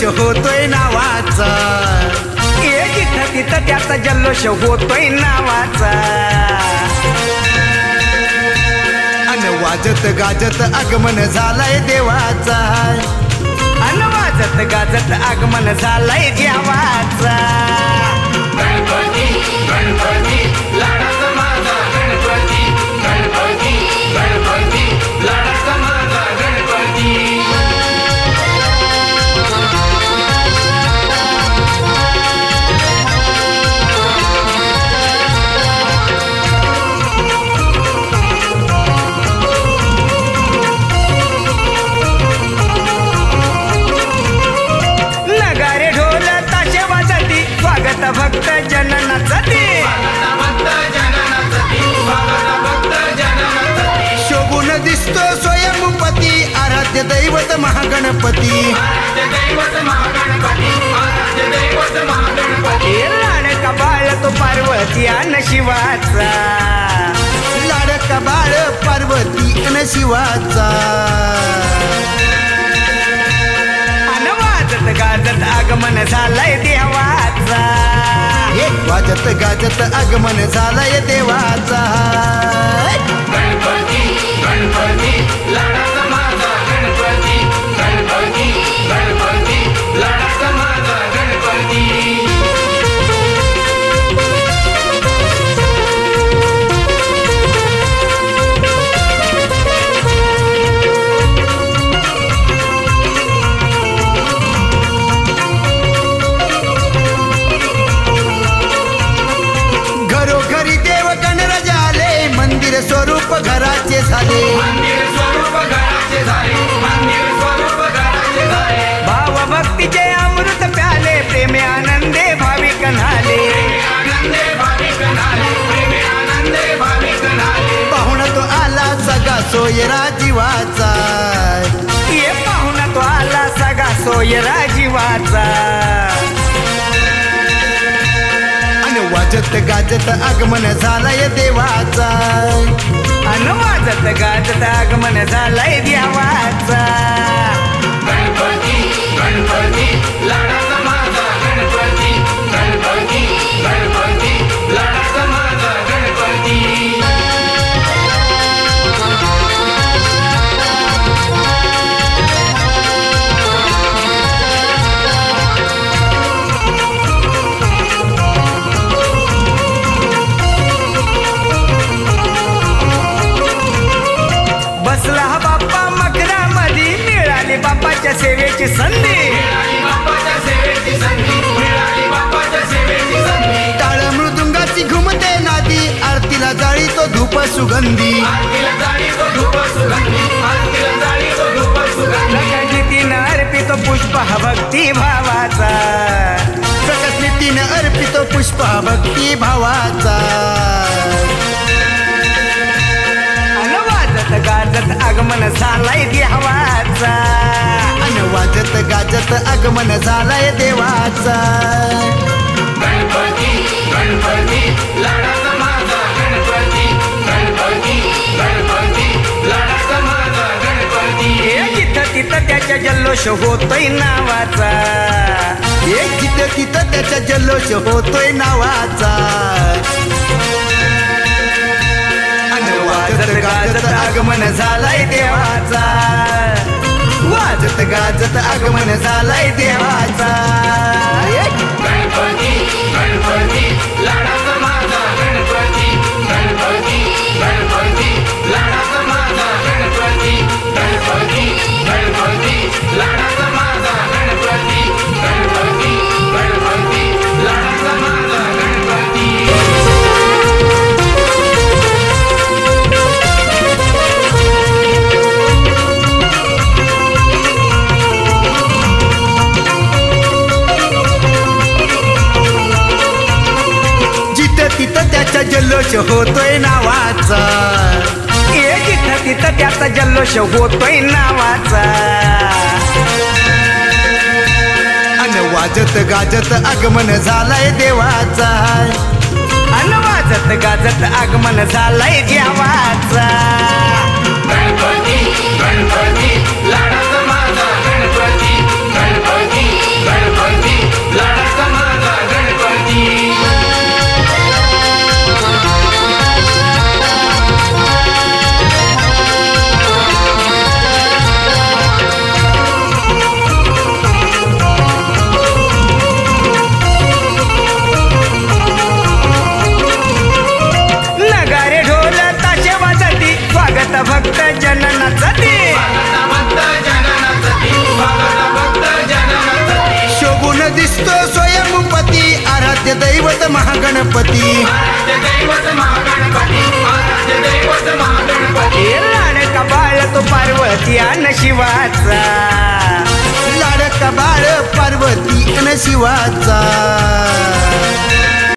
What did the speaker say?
होतोय नावाचा, जिथं तिथं त्याचा जल्लोष होतोय नावाचा. अन वाजत गाजत आगमन झालंय देवाचा, अन वाजत गाजत आगमन झालंय देवाचा. गणपती गणपती लाडाचा माझा गणपती, गणपती गणपती लाडाचा माझा गणपती. नगारे ढोल ताशे वाजती स्वागत भक्त जननाचा दे, शोभून दिसतो स्वयंपती आराध्य दैवत महागणपती. लाडका बाळ तो पार्वती अन शिवाचा, लाडका बाळ पार्वती अन शिवाचा. अन वाजत गाजत आगमन झालंय देवाचा, वाजत गाजत आगमन झालंय देवाचा. गणपती गणपती लाडाचा माझा गणपती, गणपती गणपती लाडाचा माझा गणपती. घरोघरी देव गणराज आले, मंदिर स्वरूप घराचे झाले, मंदिर स्वरूप घराचे झाले, मंदिर स्वरूप घराचे झाले. भाव भक्तीचे अमृत प्याले, प्रेमे आनंदे भाविक न्हाले. आनंदे भाविक न्हाले, प्रेमे आनंदे भाविक न्हाले. पाहुणा तो आला सगळा सोयरा जीवाचा, ये पाहुणा तो आला सगळा सोयरा जीवाचा. आणि वाजत गाजत आगमन झालंय देवाचा, अन वाजत गाजत आगमन झालंय देवाचा. गणपती गणपती लाडाचा माझा गणपती, गणपती गणपती लाडाचा माझा गणपती. बसला हा बाप्पा मकरामधी, मिळाली बाप्पाच्या सेवेची संधी. मिळाली बाप्पाच्या सेवेची संधी, मिळाली बाप्पाच्या सेवेची संधी. टाळ मृदुंगाची घुमते नादी, आरतीला जाळी तो धूप सुगंधी. आरतीला जाळी तो धूप सुगंधी, आरतीला जाळी तो धूप सुगंधी. प्रकटितीनं अर्पितो पुष्प हा भक्ती भावाचा, प्रकट नीतीनं अर्पितो पुष्प भक्ती भावाचा. अन वाजत गाजत आगमन झालंय देवाचा, अन वाजत गाजत आगमन झालंय देवाचा. गणपती गणपती लाडाचा माझा गणपती, गणपती गणपती लाडाचा माझा गणपती. जिथं तिथं त्याच्या जल्लोष होतोय नावाचा, जिथं तिथं त्याचा जल्लोष होतोय नावाचा. अन वाजत गाजत आगमन झालंय देवाचा, वाजत गाजत आगमन झालंय देवाचा. गणपती गणपती लाडाचा माझा गणपती, गणपती गणपती लाडाचा माझा गणपती, गणपती गणपती लाडाचा माझा गणपती, गणपती गणपती लाडाचा माझा गणपती. तिथं त्याचा जल्लोष होतोय नावाचा, जिथं तिथं त्याचा जल्लोष होतोय नावाचा. अन वाजत गाजत आगमन झालंय देवाचा, अन वाजत गाजत आगमन झालंय देवाचा. गणपती गणपती लाडाचा माझा गणपती, गणपती आराध्य दैवत महागणपती आराध्य दैवत महागणपती आराध्य दैवत महागणपती लाडका बाळ तो पार्वती अन शिवाचा लाडका बाळ पार्वती अन शिवाचा